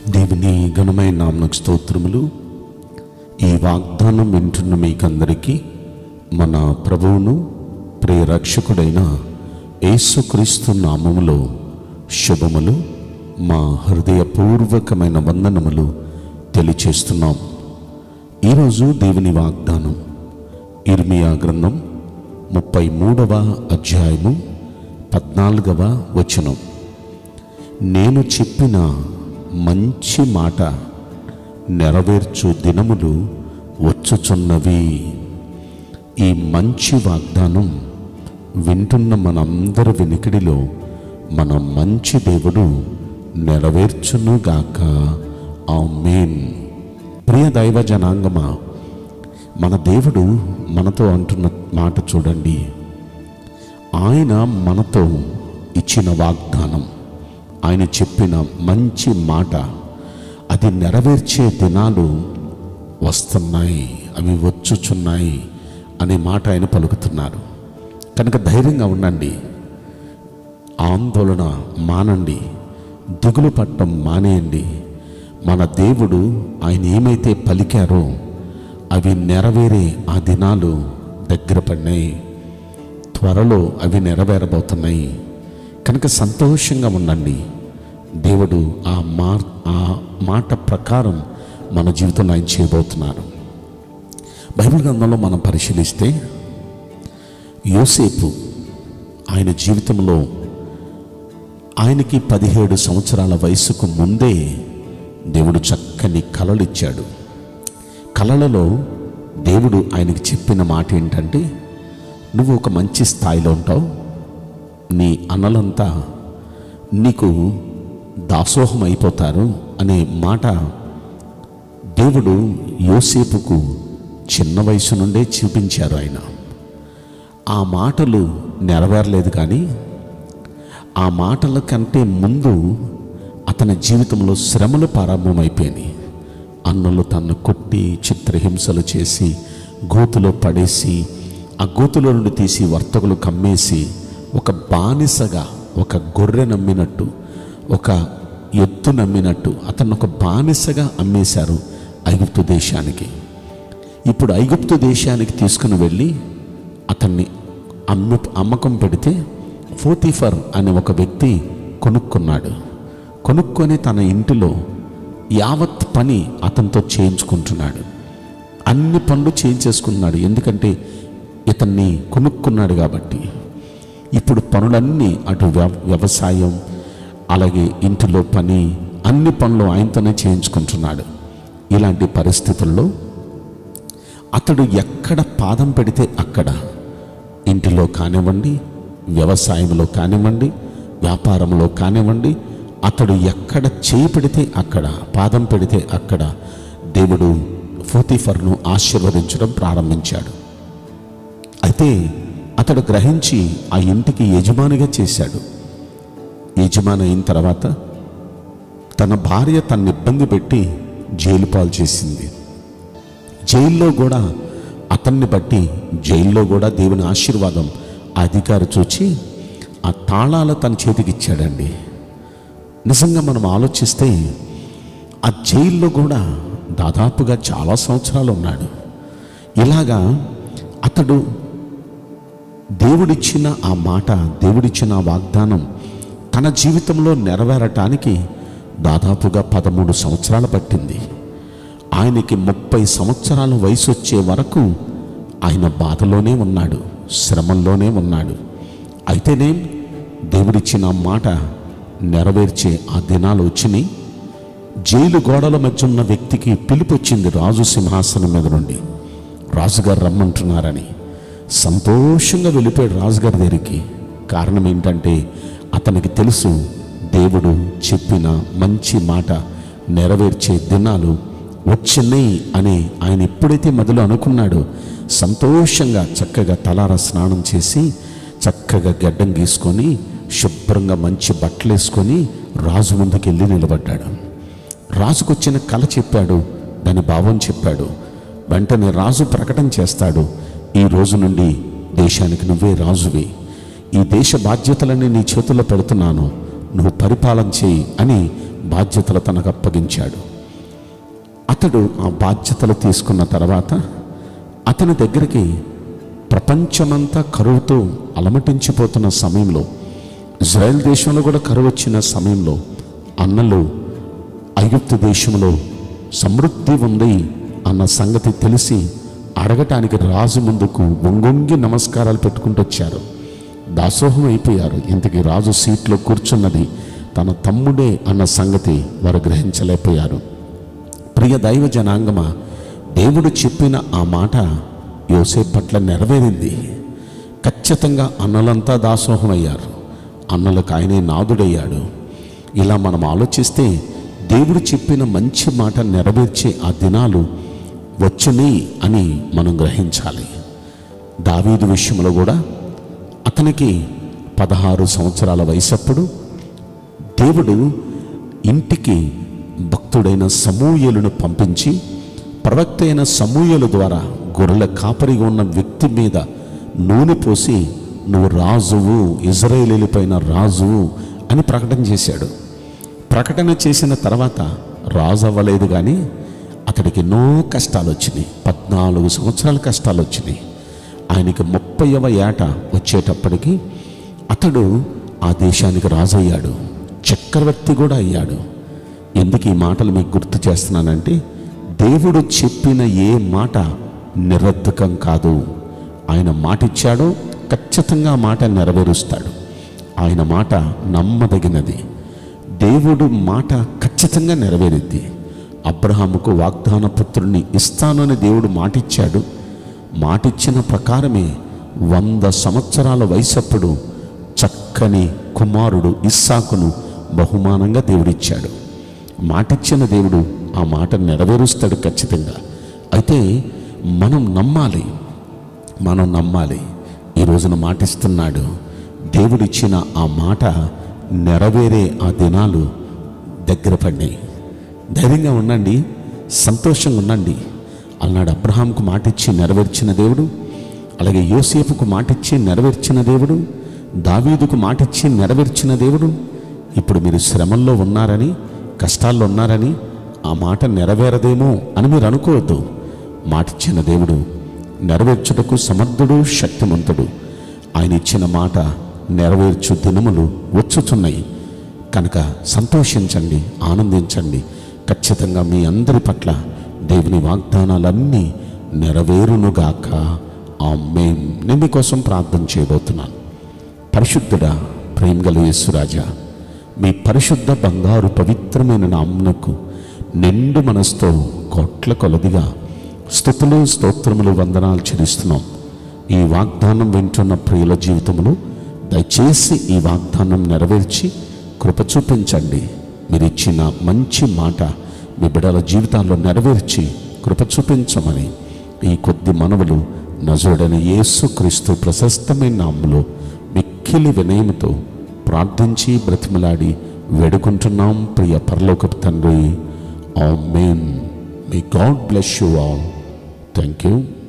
దేవుని ఘనమైన నామమునకు స్తోత్రములు. ఈ వాగ్దానం వింటున్న మీకందరికీ మన ప్రభువును ప్రియ రక్షకుడైన యేసుక్రీస్తు నామములో శుభములు, మా హృదయపూర్వకమైన వందనములు తెలియచేస్తున్నాం. ఈరోజు దేవుని వాగ్దానం ఇర్మియా గ్రంథం 33వ అధ్యాయము 14వ వచనం. నేను చెప్పిన మంచి మాట నెరవేర్చు దినములు వచ్చుచున్నవి. ఈ మంచి వాగ్దానం వింటున్న మనందరి వినికిడిలో మన మంచి దేవుడు నెరవేర్చునుగాక. ఆమేన్. ప్రియ దైవ జనాంగమా, మన దేవుడు మనతో అంటున్న మాట చూడండి. ఆయన మనతో ఇచ్చిన వాగ్దానం, ఆయన చెప్పిన మంచి మాట, అది నెరవేర్చే దినాలు వస్తున్నాయి, అవి వచ్చుచున్నాయి అనే మాట ఆయన పలుకుతున్నారు. కనుక ధైర్యంగా ఉండండి, ఆందోళన మానండి, దిగులు పట్టడం మానేయండి. మన దేవుడు ఆయన ఏమైతే పలికారో అవి నెరవేరే ఆ దినాలు దగ్గర పడినాయి, త్వరలో అవి నెరవేరబోతున్నాయి. కనుక సంతోషంగా ఉండండి. దేవుడు ఆ మాట ప్రకారం మన జీవితంలో ఆయన చేయబోతున్నారు. బైబిల్ గ్రంథంలో మనం పరిశీలిస్తే యోసేపు ఆయన జీవితంలో ఆయనకి 17 సంవత్సరాల వయసుకు ముందే దేవుడు చక్కని కలలు ఇచ్చాడు. కలలలో దేవుడు ఆయనకి చెప్పిన మాట ఏంటంటే, నువ్వు ఒక మంచి స్థాయిలో ఉంటావు, నీ అన్నలంతా నీకు దాసోహం అయిపోతారు అనే మాట దేవుడు యోసేపుకు చిన్న వయసు నుండే చూపించారు. ఆయన ఆ మాటలు నెరవేరలేదు, కానీ ఆ మాటల కంటే ముందు అతని జీవితంలో శ్రమలు ప్రారంభమైపోయినాయి. అన్నలు తన్ను కొట్టి చిత్రహింసలు చేసి గోతులో పడేసి, ఆ గోతులో నుండి తీసి వర్తకులు కమ్మేసి, ఒక బానిసగా, ఒక గొర్రె నమ్మినట్టు, ఒక ఎత్తు నమ్మినట్టు అతను ఒక బానిసగా అమ్మేశారు ఐగుప్తు దేశానికి. ఇప్పుడు ఐగుప్తు దేశానికి తీసుకుని వెళ్ళి అతన్ని అమ్మకం పెడితే పోతీఫర్ అనే ఒక వ్యక్తి కొనుక్కున్నాడు. కొనుక్కొని తన ఇంటిలో యావత్ పని అతనితో చేయించుకుంటున్నాడు. అన్ని పనులు చేయించేసుకున్నాడు, ఎందుకంటే ఇతన్ని కొనుక్కున్నాడు కాబట్టి. ఇప్పుడు పనులన్నీ, అటు వ్యవసాయం, అలాగే ఇంటిలో పని, అన్ని పనులు ఆయనతోనే చేయించుకుంటున్నాడు. ఇలాంటి పరిస్థితుల్లో అతడు ఎక్కడ పాదం పెడితే అక్కడ, ఇంటిలో కానివ్వండి, వ్యవసాయంలో కానివ్వండి, వ్యాపారంలో కానివ్వండి, అతడు ఎక్కడ చేయి పెడితే అక్కడ, పాదం పెడితే అక్కడ దేవుడు పోతీఫర్ను ఆశీర్వదించడం ప్రారంభించాడు. అయితే అతడు గ్రహించి ఆ ఇంటికి యజమానిగా చేశాడు. యజమాని అయిన తర్వాత తన భార్య తన్ని ఇబ్బంది పెట్టి జైలు పాలు చేసింది. జైల్లో కూడా అతన్ని బట్టి, జైల్లో కూడా దేవుని ఆశీర్వాదం ఆ అధికారి చూచి ఆ తాళాలు తన చేతికి ఇచ్చాడండి. నిజంగా మనం ఆలోచిస్తే ఆ జైల్లో కూడా దాదాపుగా చాలా సంవత్సరాలు ఉన్నాడు. ఇలాగా అతడు దేవుడిచ్చిన ఆ మాట, దేవుడిచ్చిన ఆ వాగ్దానం తన జీవితంలో నెరవేరటానికి దాదాపుగా 13 సంవత్సరాలు పట్టింది. ఆయనకి 30 సంవత్సరాల వయసు వచ్చే వరకు ఆయన బాధలోనే ఉన్నాడు, శ్రమల్లోనే ఉన్నాడు. అయితేనే దేవుడిచ్చిన మాట నెరవేర్చే ఆ దినాలు వచ్చినాయి. జైలు గోడల మధ్య ఉన్న వ్యక్తికి పిలుపు వచ్చింది రాజు సింహాసనం మీద నుండి. రాజుగారు రమ్మంటున్నారని సంతోషంగా వెళ్ళిపోయాడు రాజుగారి దగ్గరికి. కారణం ఏంటంటే అతనికి తెలుసు, దేవుడు చెప్పిన మంచి మాట నెరవేర్చే దినాలు వచ్చినాయి అని. ఆయన ఎప్పుడైతే మొదలు అనుకున్నాడో సంతోషంగా చక్కగా తలారా స్నానం చేసి, చక్కగా గడ్డం గీసుకొని, శుభ్రంగా మంచి బట్టలు వేసుకొని రాజు ముందుకు వెళ్ళి నిలబడ్డాడు. రాజుకు వచ్చిన కళ చెప్పాడు, దాని భావం చెప్పాడు. వెంటనే రాజు ప్రకటన చేస్తాడు, ఈ రోజు నుండి దేశానికి నువ్వే రాజువి, ఈ దేశ బాధ్యతలన్నీ నీ చేతుల్లో పెడుతున్నాను, నువ్వు పరిపాలన చేయి అని బాధ్యతలు తనకు అప్పగించాడు. అతడు ఆ బాధ్యతలు తీసుకున్న తర్వాత అతని దగ్గరికి ప్రపంచమంతా కరువుతో అలమటించిపోతున్న సమయంలో, ఇజ్రాయెల్ దేశంలో కూడా కరువు వచ్చిన సమయంలో, అన్నలు ఐగుప్తు దేశంలో సమృద్ధి ఉంది అన్న సంగతి తెలిసి అడగటానికి రాజు ముందుకు వంగొంగి నమస్కారాలు పెట్టుకుంటూ వచ్చారు. దాసోహం అయిపోయారు. ఇంతకీ రాజు సీట్లో కూర్చున్నది తన తమ్ముడే అన్న సంగతి వారు గ్రహించలేకపోయారు. ప్రియ దైవ జనాంగమా, దేవుడు చెప్పిన ఆ మాట యోసేపు పట్ల నెరవేరింది. ఖచ్చితంగా అన్నలంతా దాసోహమయ్యారు. అన్నలకు ఆయనే నాదుడయ్యాడు. ఇలా మనం ఆలోచిస్తే దేవుడు చెప్పిన మంచి మాట నెరవేర్చే ఆ దినాలు వచ్చుని అని మనం గ్రహించాలి. దావీదు విషయంలో కూడా అతనికి 16 సంవత్సరాల వయసప్పుడు దేవుడు ఇంటికి భక్తుడైన సమూయేలును పంపించి, ప్రవక్త అయిన సమూయేలు ద్వారా గొర్రెల కాపరిగా ఉన్న వ్యక్తి మీద నూనె పోసి, నువ్వు రాజువు, ఇజ్రాయేలీలపైన రాజువు అని ప్రకటన చేశాడు. ప్రకటన చేసిన తర్వాత రాజు అవ్వలేదు, కానీ అతడికి ఎన్నో కష్టాలు వచ్చినాయి. 14 సంవత్సరాల కష్టాలు వచ్చినాయి. ఆయనకి 30వ ఏట వచ్చేటప్పటికి అతడు ఆ దేశానికి రాజు అయ్యాడు, చక్రవర్తి కూడా అయ్యాడు. ఎందుకు ఈ మాటలు మీకు గుర్తు చేస్తున్నానంటే, దేవుడు చెప్పిన ఏ మాట నిరర్ధకం కాదు. ఆయన మాట ఇచ్చాడో ఖచ్చితంగా మాట నెరవేరుస్తాడు. ఆయన మాట నమ్మదగినది. దేవుడు మాట ఖచ్చితంగా నెరవేరిద్ది. అబ్రహాముకు వాగ్దాన పుత్రుణ్ణి ఇస్తానని దేవుడు మాటిచ్చాడు. మాటిచ్చిన ప్రకారమే 100 సంవత్సరాల వయసప్పుడు చక్కని కుమారుడు ఇస్సాకును బహుమానంగా దేవుడిచ్చాడు. మాటిచ్చిన దేవుడు ఆ మాట నెరవేరుస్తాడు ఖచ్చితంగా. అయితే మనం నమ్మాలి. ఈ రోజున మాటిస్తున్నాడు. దేవుడిచ్చిన ఆ మాట నెరవేరే ఆ దినాలు దగ్గర పడినాయి. ధైర్యంగా ఉండండి, సంతోషంగా ఉండండి. అన్నాడు అబ్రహాంకు మాటిచ్చి నెరవేర్చిన దేవుడు, అలాగే యోసేపుకు మాటిచ్చి నెరవేర్చిన దేవుడు, దావీదుకు మాటిచ్చి నెరవేర్చిన దేవుడు. ఇప్పుడు మీరు శ్రమల్లో ఉన్నారని, కష్టాల్లో ఉన్నారని ఆ మాట నెరవేరదేమో అని మీరు అనుకోవద్దు. మాటిచ్చిన దేవుడు నెరవేర్చుటకు సమర్థుడు, శక్తిమంతుడు. ఆయన ఇచ్చిన మాట నెరవేర్చు దినములు వచ్చుచున్నాయి. కనుక సంతోషించండి, ఆనందించండి. ఖచ్చితంగా మీ అందరి పట్ల దేవుని వాగ్దానాలన్నీ నెరవేరునుగాక. ఆమేన్. నేను మీకోసం ప్రార్థన చేయబోతున్నాను. పరిశుద్ధుడా, ప్రేమగల యేసురాజా, మీ పరిశుద్ధ బంగారు పవిత్రమైన నామమునకు నిండు మనసుతో కోట్ల కొలదిగా స్తుతులు, స్తోత్రములు, వందనాలు చెల్లిస్తున్నాం. ఈ వాగ్దానం వింటున్న ప్రియుల జీవితములు దయచేసి ఈ వాగ్దానం నెరవేర్చి కృప చూపించండి. మీరు ఇచ్చిన మంచి మాట మీ బిడ్డల జీవితాల్లో నెరవేర్చి కృప చూపించమని ఈ కొద్ది మనవులు నజరుడైన యేసుక్రీస్తు ప్రశస్తమైన నామములో మిక్కిలి వినయముతో ప్రార్థించి బ్రతిమలాడి వేడుకుంటున్నాం ప్రియ పరలోకపు తండ్రి. Amen. May God bless you all. Thank you.